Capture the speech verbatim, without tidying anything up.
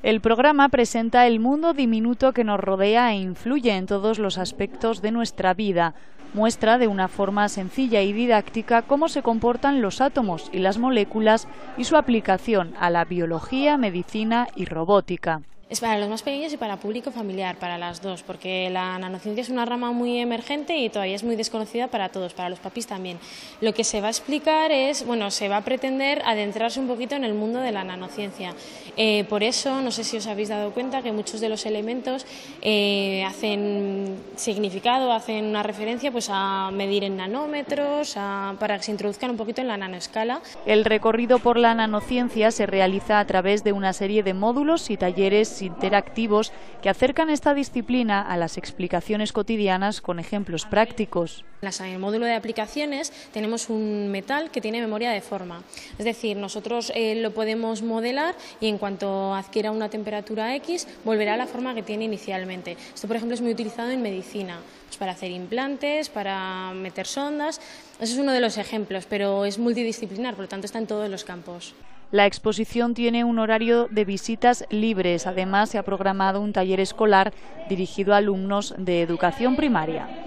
El programa presenta el mundo diminuto que nos rodea e influye en todos los aspectos de nuestra vida. Muestra de una forma sencilla y didáctica cómo se comportan los átomos y las moléculas y su aplicación a la biología, medicina y robótica. Es para los más pequeños y para público familiar, para las dos, porque la nanociencia es una rama muy emergente y todavía es muy desconocida para todos, para los papis también. Lo que se va a explicar es, bueno, se va a pretender adentrarse un poquito en el mundo de la nanociencia. Eh, por eso, no sé si os habéis dado cuenta que muchos de los elementos eh, hacen significado, hacen una referencia pues, a medir en nanómetros, a, para que se introduzcan un poquito en la nanoescala. El recorrido por la nanociencia se realiza a través de una serie de módulos y talleres interactivos que acercan esta disciplina a las explicaciones cotidianas con ejemplos prácticos. En el módulo de aplicaciones tenemos un metal que tiene memoria de forma, es decir, nosotros eh, lo podemos modelar y en cuanto adquiera una temperatura X volverá a la forma que tiene inicialmente. Esto, por ejemplo, es muy utilizado en medicina, pues para hacer implantes, para meter sondas. Ese es uno de los ejemplos, pero es multidisciplinar, por lo tanto está en todos los campos. La exposición tiene un horario de visitas libres. Además, se ha programado un taller escolar dirigido a alumnos de educación primaria.